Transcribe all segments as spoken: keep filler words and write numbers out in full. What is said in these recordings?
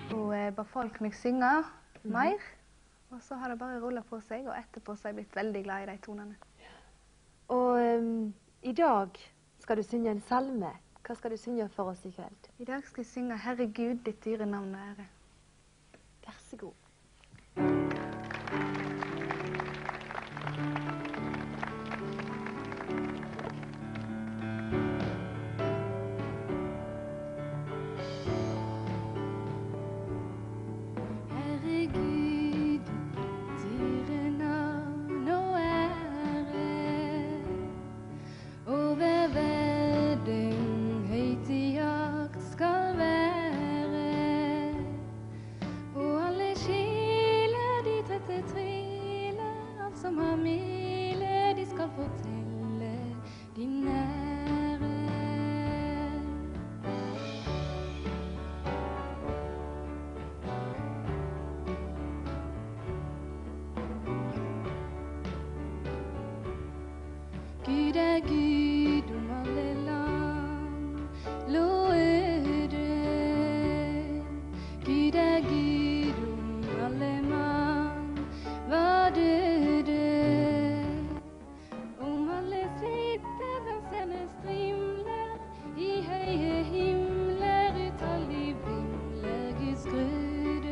Og eh, befalte meg synge mer. Og så har det bare rullet på seg, og etterpå så har jeg blitt veldig glad i de tonene. Og um, i dag skal du synge en salme. Hva skal du synge for oss i kveld? I dag skal jeg synge Herre Gud, ditt dyre navn og ære. Vær så god. Gud er Gud om alle land, lovede. Gud er Gud om alle mann, var døde. Om alle sitter han sender strimler, i høye himler, utallige vimler, Guds grøde.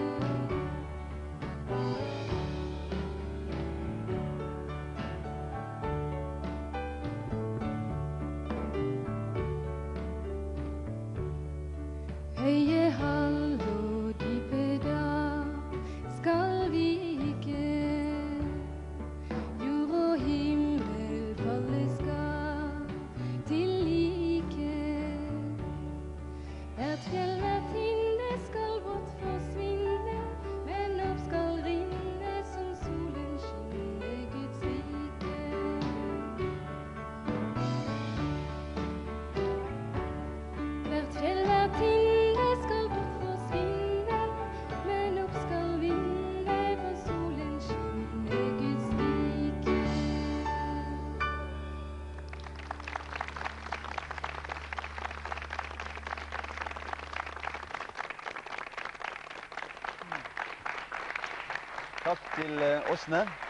Høye hall og dype dal skal vike, jord og himmel falle skal til like. Hvert fjell, hvert hinde skal bort forsvinne, men opp skal rinne som solen skinne Guds rike. Hvert fjell, hvert hinde Takk til Åsne.